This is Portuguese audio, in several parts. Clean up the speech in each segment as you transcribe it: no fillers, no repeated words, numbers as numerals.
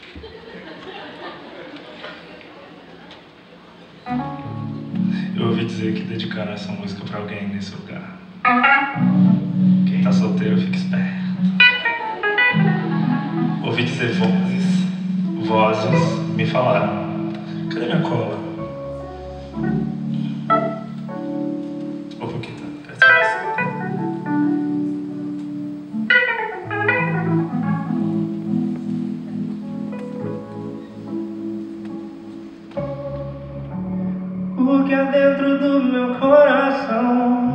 Eu ouvi dizer que dedicaram essa música pra alguém nesse lugar. Quem tá solteiro fica esperto. Ouvi dizer vozes me falaram. Cadê minha cola? Opa, aqui tá, perto de você. O que é dentro do meu coração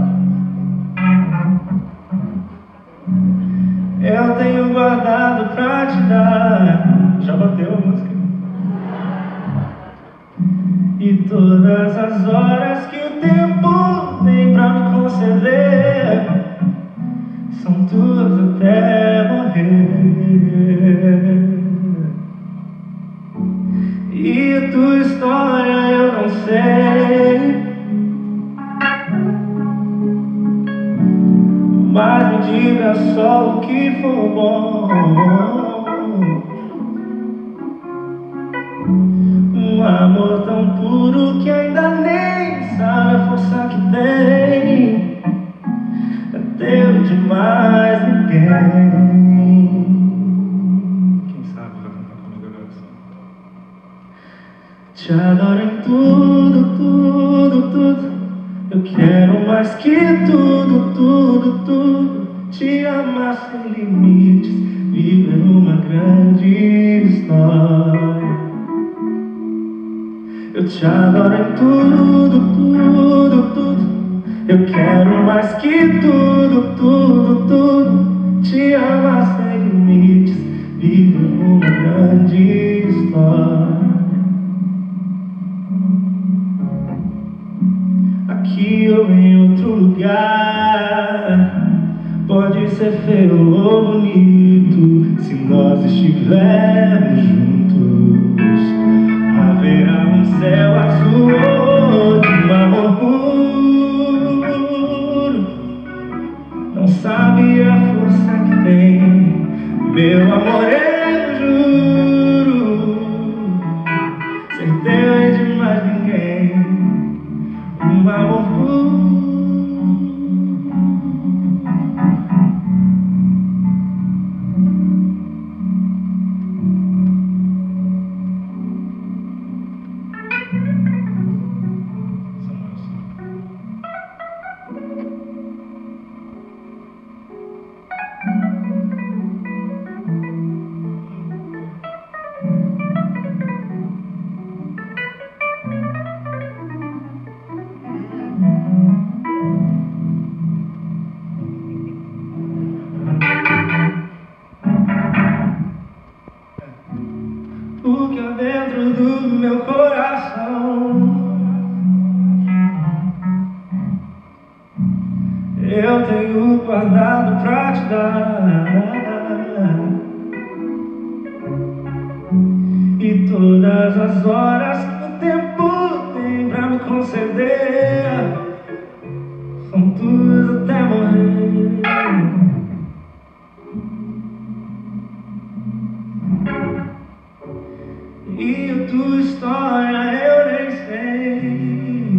eu tenho guardado pra te dar. Já bateu a música? E todas as horas que o tempo tem pra me conceder são tuas até morrer. E a tua história eu não sei, mas me diga só o que for bom. Um amor tão puro que ainda nem sabe a força que tem. É teu demais ninguém. Quem sabe vai cantar comigo agora só. Te adoro em tudo, tudo, tudo. Eu quero mais que tudo, tudo, tudo. Te amar sem limites, viver uma grande história. Eu te adoro em tudo, tudo, tudo. Eu quero mais que tudo, tudo, tudo. Te amar sem limites, viver uma grande história. Aqui ou em outro lugar, pode ser feio ou bonito, se nós estivermos juntos, haverá um céu azul de um amor puro. Não sabe a força que tem, meu amor, eu juro, ser teu é de mais ninguém. Um amor puro. O que há dentro do meu coração eu tenho guardado pra te dar. E todas as horas que o tempo tem pra me conceder são tuas até morrer. E a tua história eu nem sei,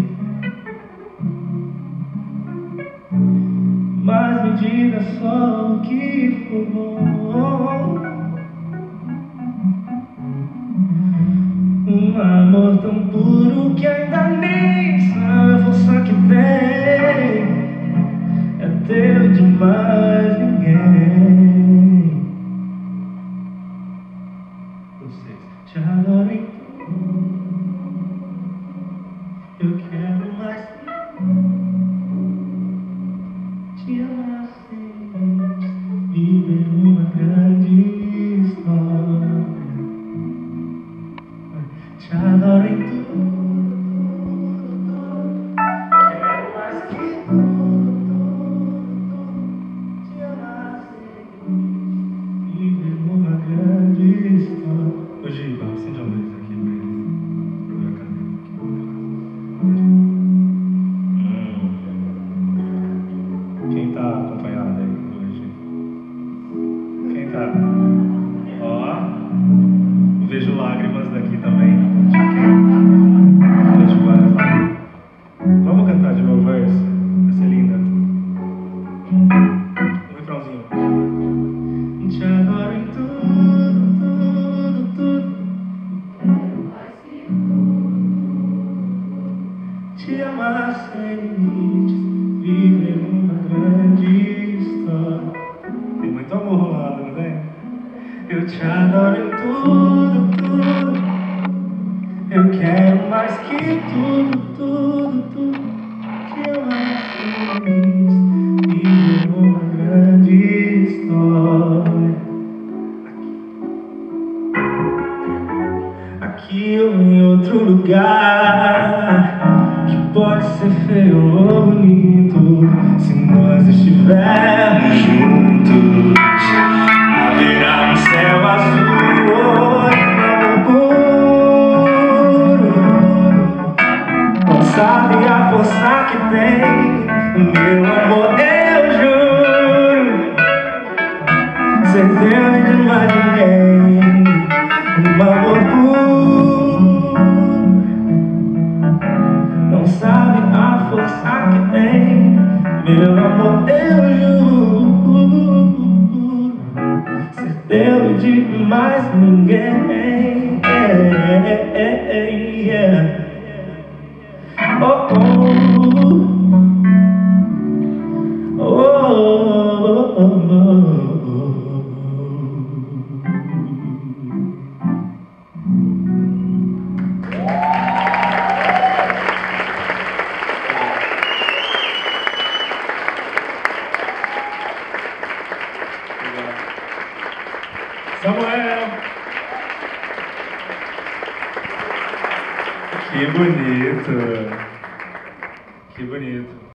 mas me diga só o que for bom. Um amor tão puro que ainda nem sabe a força que tem. É teu demais ninguém. Vocês te adoro em tudo. Eu quero mais te amar sem viver uma grande história. Te adoro em tudo. Quero mais que tudo. Te amar sem viver uma grande história. Ô Giba, acende a luz aqui pra eles. Pra ver a cadeira aqui. Quem tá acompanhado aí hoje? Quem tá? Ó. vejo lágrimas daqui também. Vejo várias lágrimas. Vamos cantar de novo essa? Vai ser linda. Um refrãozinho. Te adoro em tudo, tudo, tudo. Te amar sem limites, viver uma grande história. Tem muito amor rolando, não tem? Eu te adoro em tudo, tudo. Eu quero mais que tudo, tudo, tudo. Te amar sem limites, viver uma grande história. Aqui ou em outro lugar, que pode ser feio ou bonito, se nós estivermos juntos, haverá um céu azul, amor puro. Não sabe a força que tem, meu amor, eu juro, ser teu e de mais ninguém, um amor puro. Não sabe a força que tem, meu amor, eu juro, ser teu e de mais ninguém. Oh, oh, oh, oh, oh, oh. Samuel! Que bonito! Que bonito!